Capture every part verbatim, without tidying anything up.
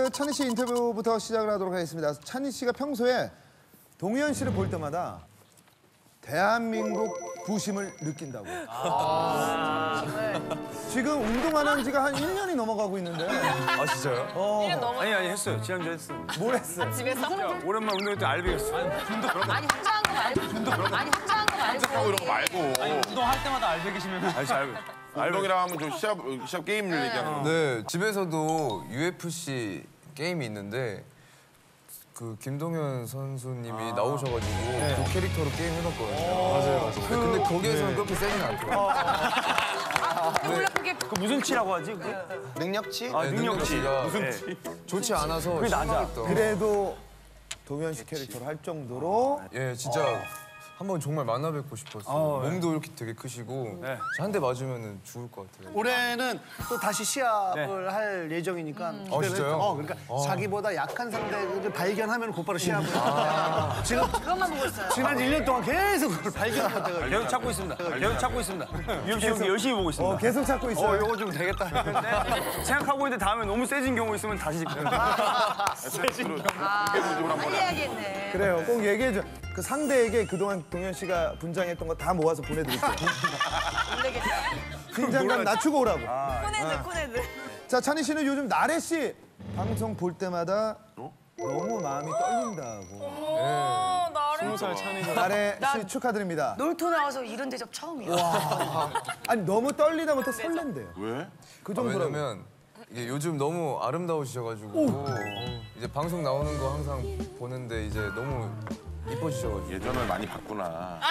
찬희 씨 인터뷰부터 시작을 하도록 하겠습니다. 찬희 씨가 평소에 동현 씨를 볼 때마다 대한민국 부심을 느낀다고. 아, 지금 운동 안 한 지가 한 일 년이 넘어가고 있는데. 아 진짜요? 어. 일 년 넘었어. 아니 아니 했어요. 지난주에 했어. 뭘 했어? 아, 집에서? 오랜만에 운동했더니 알배겼어. 아니 혼자 한 거 말고. 아니 혼자 한 거 말고. 하고 이런 거 말고. 운동할 때마다 알배기시면. 아니 잘. 운동이라 하면 좀 시합 시합 게임을 얘기하는 거. 네, 집에서도 유에프씨 게임이 있는데 그 김동현 선수님이 나오셔가지고 그 캐릭터로 게임 해봤거든요. 맞아요, 맞아요. 그, 근데 거기에서는 그렇게 세진 않더라고요. 원래 그게 그 무슨 치라고 하지? 그게? 능력치? 아 능력치. 무슨 치? 좋지 않아서 그게 낮아. 실망했던. 그래도 동현 씨 캐릭터를 할 정도로 예, 진짜 한번 정말 만나 뵙고 싶었어요. 아, 네. 몸도 이렇게 되게 크시고 네. 한 대 맞으면 죽을 것 같아요. 올해는 또 다시 시합을 네. 할 예정이니까. 어, 진짜요? 어, 그러니까 자기보다 약한 상대를 발견하면 곧바로 시합을. 지금 그것만 보고 있어요. 지난 일 년 동안 계속 그걸 발견하다가. 계속 찾고 있습니다. 계속 찾고 있습니다. 유엠씨 경기 열심히 보고 있습니다. 어, 계속 찾고 있어요. 어, 이거 좀 되겠다. 근데 생각하고 있는데 다음에 너무 세진 경우 있으면 다시 세진 경. 빨리 해야겠네. 그래요. 꼭 얘기해줘. 그 상대에게 그동안 동현 씨가 분장했던 거 다 모아서 보내드릴게요. 놀래겠다. 긴장감 낮추고 오라고. 쿤헤드 쿤헤드. 자, 찬희 씨는 요즘 나래 씨 방송 볼 때마다 너무 마음이 떨린다고. 어 나를. 살 차니가. 나래 씨 축하드립니다. 놀토 나와서 이런 대접 처음이야. 아니 너무 떨리다 못해 설렌대요. 왜? 그 아, 정도로. 왜냐면 이게 요즘 너무 아름다우셔가지고 이제 방송 나오는 거 항상 보는데 이제 너무 이뻐지셔가지고. 예전을 많이 봤구나.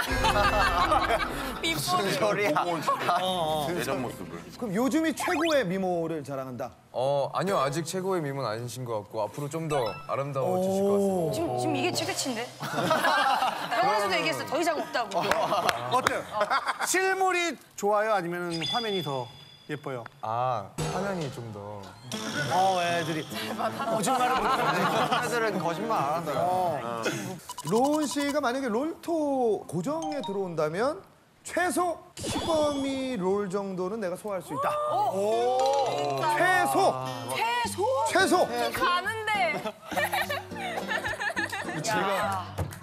비포. 소리야. 예전 모습을. 그럼 요즘이 최고의 미모를 자랑한다. 어 아니요, 아직 최고의 미모는 아니신 것 같고 앞으로 좀 더 아름다워지실 것 같습니다. 지금 지금 이게 최대치인데? 영화에서도 얘기했어. 더 이상 없다고. 어때요? 실물이 좋아요? 아니면 화면이 더 예뻐요? 아 화면이 좀 더. 어, 애들이. 거짓말을 못하는 애들은 거짓말 안 한다. 로운 씨가 만약에 롤토 고정에 들어온다면 최소 키범이 롤 정도는 내가 소화할 수 있다. 최소! 최소? 최소! 가는데. 제가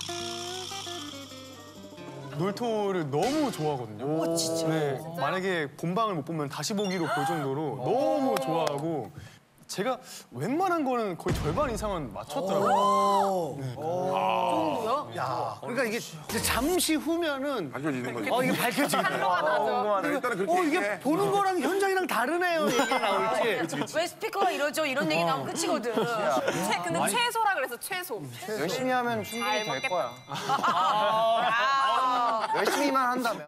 놀토를 너무 좋아하거든요. 오, 진짜? 네, 만약에 본방을 못 보면 다시 보기로 볼 정도로 너무 좋아하고 제가 웬만한 거는 거의 절반 이상은 맞췄더라고요. 정도요? 야, 그러니까 이게 이제 잠시 후면은 밝혀지는 거지. 어, 이게 밝혀지거든요. 어, 일단은 그렇게 어, 이게 얘기해. 보는 거랑 현장이랑 다르네요, 얘기가 나올지. 왜 스피커가 이러죠? 이런 얘기 나오면 끝이거든. 최, 근데 최소라 그래서 최소. 열심히 하면 충분히 될 거야. 아, 열심히만 한다면.